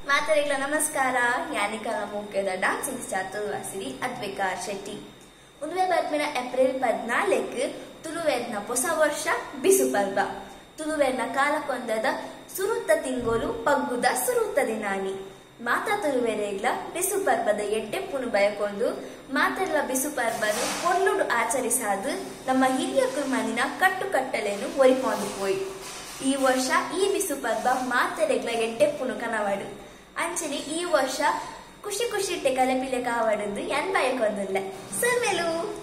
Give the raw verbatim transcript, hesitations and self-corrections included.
ಮಾತರಿಗಳ ನಮಸ್ಕಾರ. ಯಾನಿಕಲ ಮುಖ್ಯದ ಡಾನ್ಸಿಂಗ್ ಸ್ಟಾರ್ ತುಳುವಾಸಿರಿ ಅದ್ವಿಕಾ ಶೆಟ್ಟಿ. ಉನ್ವೆ ಬರ್ಮಿನ ಏಪ್ರಿಲ್ ಪದ್ನಾಲ್ಕು ತುಳುವೆರ್ನ ಹೊಸ ವರ್ಷ ಬಿಸು ಪರ್ವ. ತುಳುವೆರ್ನ ಕಾಲಕೊಂದದ ಸುರುತ್ತ ತಿಂಗೋಲು ಪಗ್ಗುದ ಸುರುತ್ತ ದಿನಾನಿ. ಮಾತಾ ತುಳುವೆರೆಗ್ಲ ಬಿಸು ಪರ್ವದ ಎಟ್ಟೆಪ್ಪುನು ಬಯಕೊಂಡು ಮಾತೆರ್ಲ ಬಿಸು ಪರ್ವನು ಕೊಲ್ಲುಡು ಆಚರಿಸಾದು ನಮ್ಮ ಹಿರಿಯ ಕುರ್ಮನಿನ ಕಟ್ಟುಕಟ್ಟಲೆಯನ್ನು ಒರಿಕೊಂಡು ಪೋಯಿ. ಈ ವರ್ಷ ಈ ಬಿಸು ಪರ್ವ ಮಾತೆರೆಗ್ಲ ಎಟ್ಟೆಪ್ಪುನು ಕನವಾಡು ಅಂಚನೆ ಈ ವರ್ಷ ಖುಷಿ ಖುಷಿ ಕಲೆಪಿಲೆ ಕಾವಾಡದು ಎನ್ ಬಯಕೊಂದಿಲ್ಲ ಸರ್ಮೇಲು.